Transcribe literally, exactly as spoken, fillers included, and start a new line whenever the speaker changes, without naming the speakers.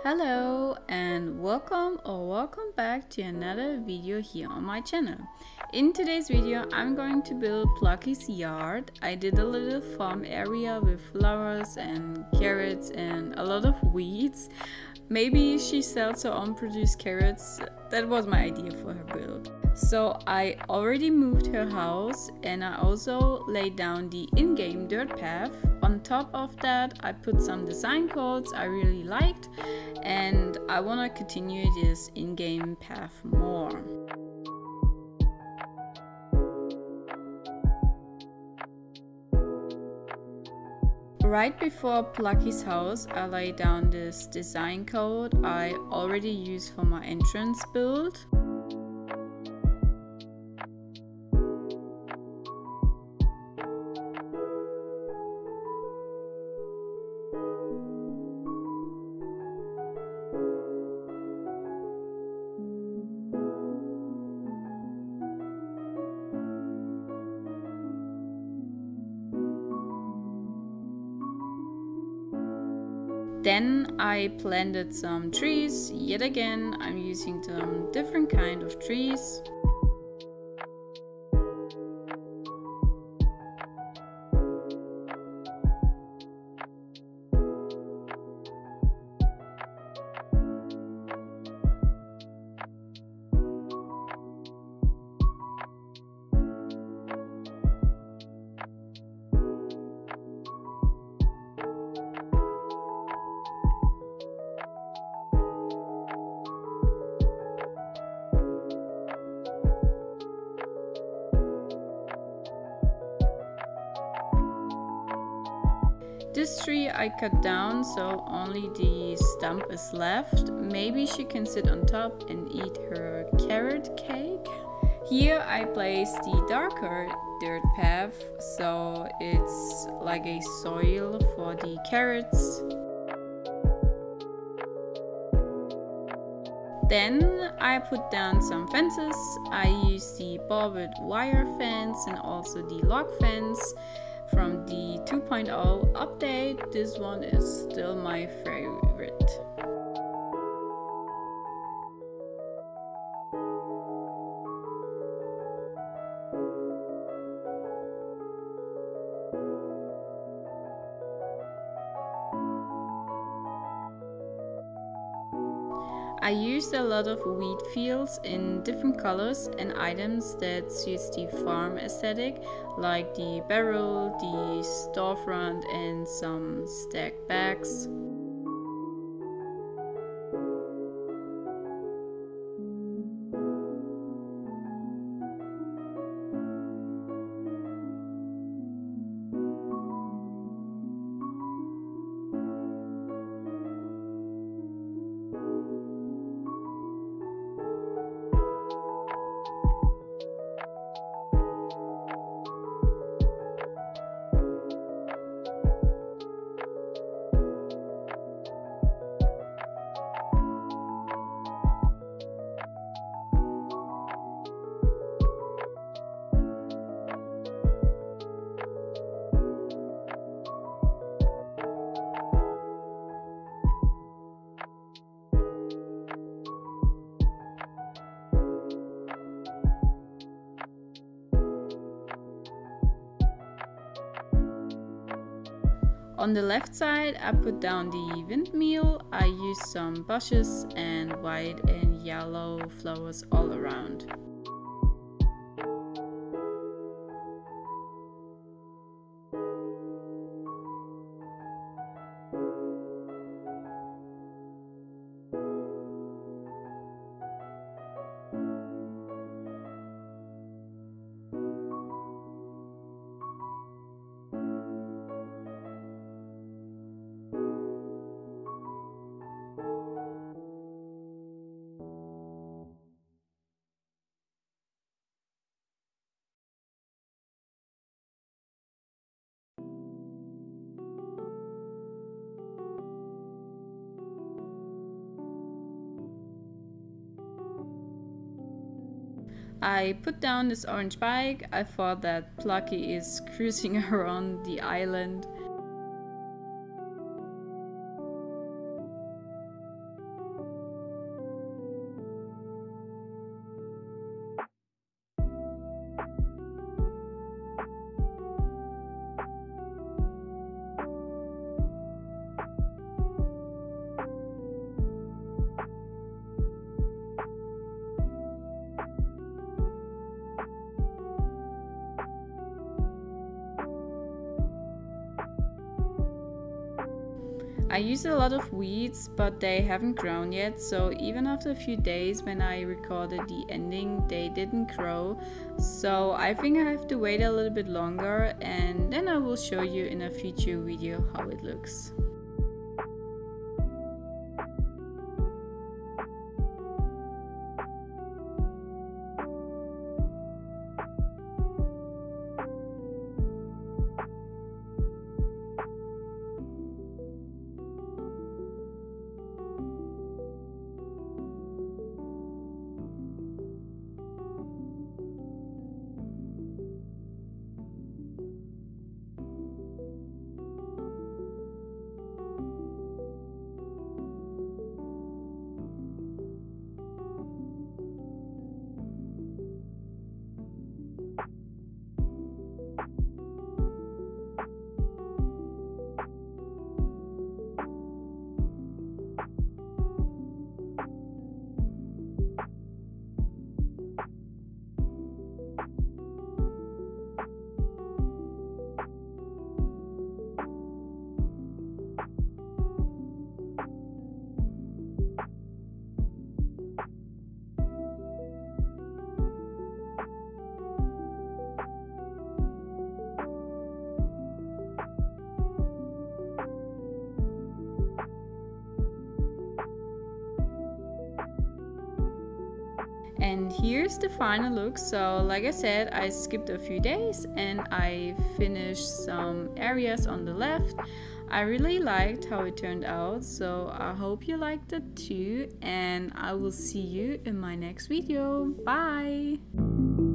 Hello and welcome or welcome back to another video here on my channel. In today's video I'm going to build Plucky's yard. I did a little farm area with flowers and carrots and a lot of weeds. Maybe she sells her own produced carrots. That was my idea for her build. So I already moved her house and I also laid down the in-game dirt path. On top of that I put some design codes I really liked and I want to continue this in-game path more. Right before Plucky's house, I laid down this design code I already used for my entrance build. Then I planted some trees. Yet again, I'm using some different kind of trees. This tree I cut down so only the stump is left. Maybe she can sit on top and eat her carrot cake. Here I place the darker dirt path so it's like a soil for the carrots. Then I put down some fences. I use the barbed wire fence and also the log fence. From the two point oh update, this one is still my favorite. I used a lot of wheat fields in different colors and items that suits the farm aesthetic, like the barrel, the storefront and some stacked bags. On the left side I put down the windmill. I used some bushes and white and yellow flowers all around. I put down this orange bike. I thought that Plucky is cruising around the island. I used a lot of weeds, but they haven't grown yet, so even after a few days when I recorded the ending, they didn't grow. So I think I have to wait a little bit longer, and then I will show you in a future video how it looks. And here's the final look. So like I said, I skipped a few days and I finished some areas on the left. I really liked how it turned out, so I hope you liked it too, and I will see you in my next video. Bye!